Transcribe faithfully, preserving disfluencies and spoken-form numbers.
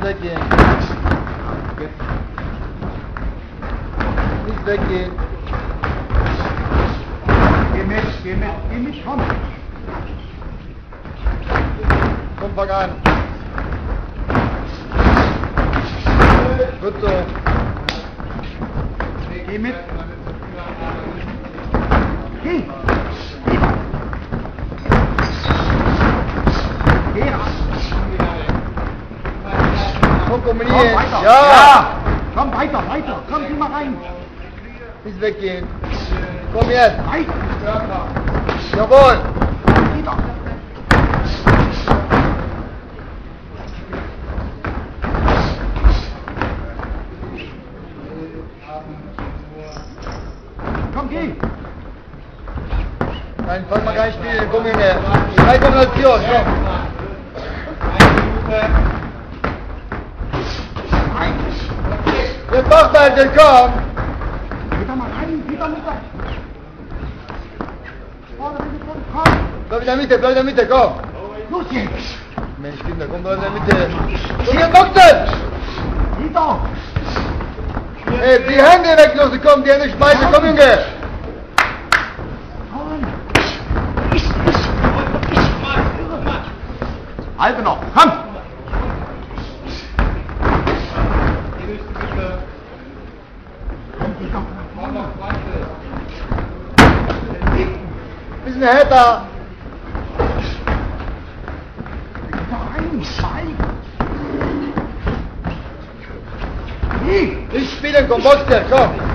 weggehen. Nicht weggehen. Geh mit, geh mit, geh mit, komm. Komm, fang an. Gut so. Geh mit. Geh. Geh ran. Komm, kombinieren. Komm weiter. Ja. Ja. Komm weiter, weiter. Komm, geh mal rein. Nicht weggehen. Komm jetzt. Weiter. Jawohl. Wieder. Komm, geh. Nein, fang mal rein spielen. Komm, Junge. Drei Kombinationen. Komm. Rein. Jetzt mach mal den komm. Geh da mal rein, geh da mit rein. Vorne, bitte, vorne, komm. Bleib in der Mitte, bleib in der Mitte, komm. Los jetzt. Mensch, Kinder, komm, bleib in der Mitte. Komm, hier, Boxen! Wieder. Ey, die Hände weglosen, komm, die Hände schmeißen, komm, Junge. Komm. Halte noch, komm. Komm, geh doch nach vorne. Bisschen härter. Geh da rein, Schweig. Geh. Nicht spielen, komm, Boxen, komm.